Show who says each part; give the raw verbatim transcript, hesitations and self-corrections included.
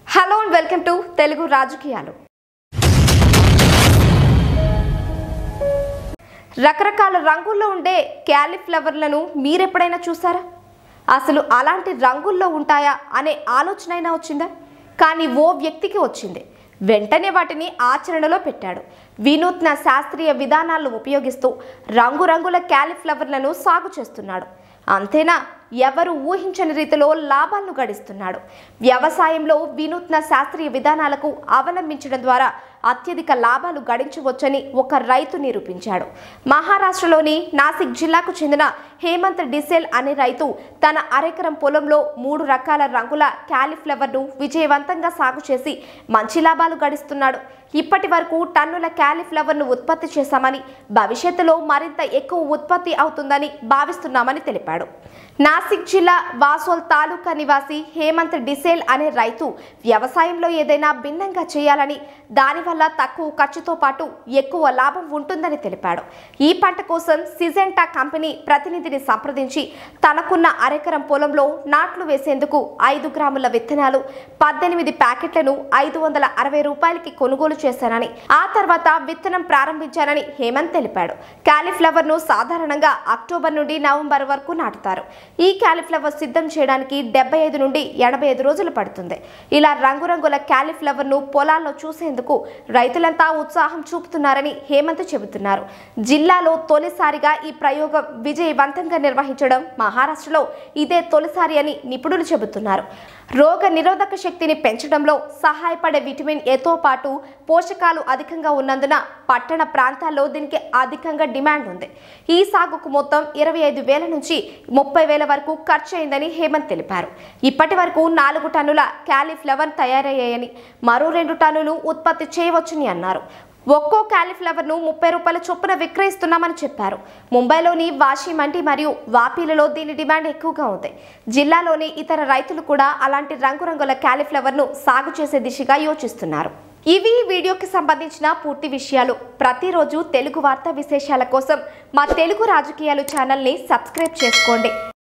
Speaker 1: Hello and welcome to Telugu రాజకీయాలు. రకరకాల రంగుల్లో ఉండే క్యాలీఫ్లవర్లను మీరెప్పుడైనా చూసారా? అసలు అలాంటి రంగుల్లో ఉంటాయా అనే ఆలోచన అయినా వచ్చిందా? కానీ ఓ వ్యక్తికి వచ్చింది. వెంటనే వాటిని ఆచరణలో పెట్టాడు. వినూత్న శాస్త్రీయ విధానాలను ఉపయోగిస్తూ రంగురంగుల క్యాలీఫ్లవర్లను సాగు చేస్తున్నాడు. అంతేనా, ఎవరు ఊహించని రీతిలో లాభాలను గడిస్తున్నాడు. వ్యవసాయంలో వినూత్న శాస్త్రీయ విధానాలకు అవలంబించడం ద్వారా అత్యధిక లాభాలు గడించవచ్చని ఒక రైతు నిరూపించాడు. మహారాష్ట్రలోని నాసిక్ జిల్లాకు చెందిన హేమంత్ డిసేల్ అనే రైతు తన అరెకరం పొలంలో మూడు రకాల రంగుల క్యాలీఫ్లవర్ను విజయవంతంగా సాగు చేసి మంచి లాభాలు గడిస్తున్నాడు. ఇప్పటి వరకు టన్నుల క్యాలీఫ్లవర్ను ఉత్పత్తి చేశామని, భవిష్యత్తులో మరింత ఎక్కువ ఉత్పత్తి అవుతుందని భావిస్తున్నామని తెలిపాడు. నాసిక్ జిల్లా వాసోల్ తాలూకా నివాసి హేమంత్ డిసేల్ అనే రైతు వ్యవసాయంలో ఏదైనా భిన్నంగా చేయాలని, దానివల్ల తక్కువ ఖర్చుతో పాటు ఎక్కువ లాభం ఉంటుందని తెలిపాడు. ఈ పంట కోసం సిజెంటా కంపెనీ ప్రతినిధిని సంప్రదించి తనకున్న అరెకరం పొలంలో నాట్లు వేసేందుకు ఐదు గ్రాముల విత్తనాలు, పద్దెనిమిది ప్యాకెట్లను ఐదు వందల అరవై రూపాయలకి కొనుగోలు చేశానని, ఆ తర్వాత విత్తనం ప్రారంభించానని హేమంత్ తెలిపాడు. క్యాలీఫ్లవర్ ను సాధారణంగా అక్టోబర్ నుండి నవంబర్ వరకు నాటుతారు. ఈ క్యాలీఫ్లవర్ సిద్ధం చేయడానికి డెబ్బై ఐదు నుండి ఎనభై ఐదు రోజులు పడుతుంది. ఇలా రంగురంగుల క్యాలీఫ్లవర్ ను పొలాల్లో చూసేందుకు రైతులంతా ఉత్సాహం చూపుతున్నారని హేమంత్ చెబుతున్నారు. జిల్లాలో తొలిసారిగా ఈ ప్రయోగం విజయవంతంగా నిర్వహించడం మహారాష్ట్రలో ఇదే తొలిసారి అని నిపుణులు చెబుతున్నారు. రోగ నిరోధక శక్తిని పెంచడంలో సహాయపడే విటమిన్ ఏతో పాటు పోషకాలు అధికంగా ఉన్నందున పట్టణ ప్రాంతాల్లో దీనికి అధికంగా డిమాండ్ ఉంది. ఈ సాగుకు మొత్తం ఇరవై ఐదు వేల నుంచి ముప్పై వేల వరకు ఖర్చు అయిందని హేమంత్ తెలిపారు. ఇప్పటి వరకు నాలుగు టన్నుల క్యాలీఫ్లవర్ తయారయ్యాయని, మరో రెండు టన్నులు ఉత్పత్తి చేయవచ్చని అన్నారు. ఒక్కో క్యాలీఫ్లవర్ను ముప్పై రూపాయల చొప్పున విక్రయిస్తున్నామని చెప్పారు. ముంబైలోని వాషి మండి మరియు వాపీలలో దీని డిమాండ్ ఎక్కువగా ఉంది. జిల్లాలోని ఇతర రైతులు కూడా అలాంటి రంగురంగుల క్యాలీఫ్లవర్ను సాగు చేసే దిశగా యోచిస్తున్నారు. ఇవి ఈ వీడియోకి సంబంధించిన పూర్తి విషయాలు. ప్రతిరోజు తెలుగు వార్తా విశేషాల కోసం మా తెలుగు రాజకీయాలు ఛానల్ని సబ్స్క్రైబ్ చేసుకోండి.